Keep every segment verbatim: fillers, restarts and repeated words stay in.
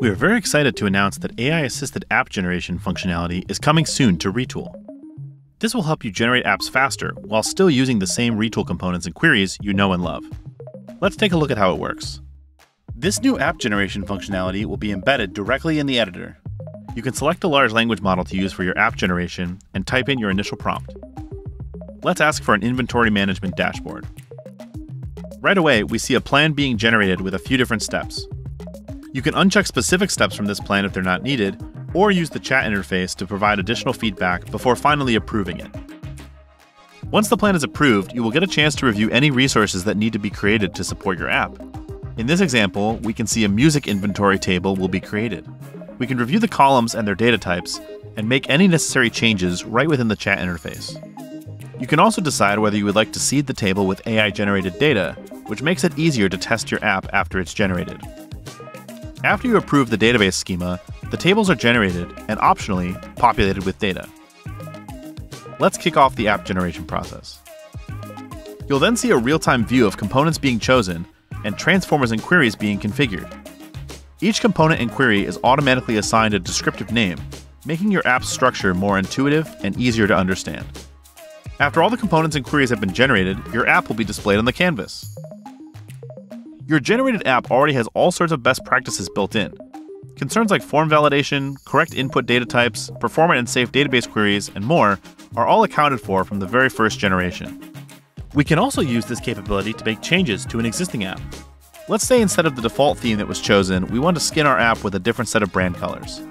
We are very excited to announce that A I-assisted app generation functionality is coming soon to Retool. This will help you generate apps faster while still using the same Retool components and queries you know and love. Let's take a look at how it works. This new app generation functionality will be embedded directly in the editor. You can select a large language model to use for your app generation and type in your initial prompt. Let's ask for an inventory management dashboard. Right away, we see a plan being generated with a few different steps. You can uncheck specific steps from this plan if they're not needed, or use the chat interface to provide additional feedback before finally approving it. Once the plan is approved, you will get a chance to review any resources that need to be created to support your app. In this example, we can see a music inventory table will be created. We can review the columns and their data types, and make any necessary changes right within the chat interface. You can also decide whether you would like to seed the table with A I-generated data, which makes it easier to test your app after it's generated. After you approve the database schema, the tables are generated and optionally populated with data. Let's kick off the app generation process. You'll then see a real-time view of components being chosen and transformers and queries being configured. Each component and query is automatically assigned a descriptive name, making your app's structure more intuitive and easier to understand. After all the components and queries have been generated, your app will be displayed on the canvas. Your generated app already has all sorts of best practices built in. Concerns like form validation, correct input data types, performant and safe database queries, and more are all accounted for from the very first generation. We can also use this capability to make changes to an existing app. Let's say instead of the default theme that was chosen, we want to skin our app with a different set of brand colors.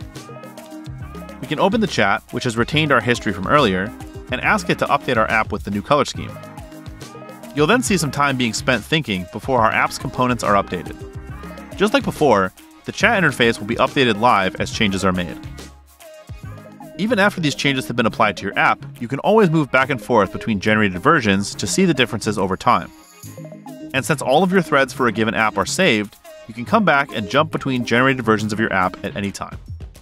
We can open the chat, which has retained our history from earlier, and ask it to update our app with the new color scheme. You'll then see some time being spent thinking before our app's components are updated. Just like before, the chat interface will be updated live as changes are made. Even after these changes have been applied to your app, you can always move back and forth between generated versions to see the differences over time. And since all of your threads for a given app are saved, you can come back and jump between generated versions of your app at any time.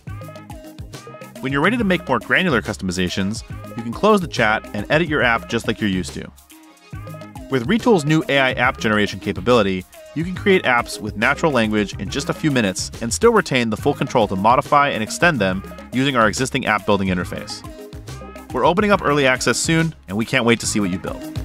When you're ready to make more granular customizations, you can close the chat and edit your app just like you're used to. With Retool's new A I app generation capability, you can create apps with natural language in just a few minutes and still retain the full control to modify and extend them using our existing app building interface. We're opening up early access soon, and we can't wait to see what you build.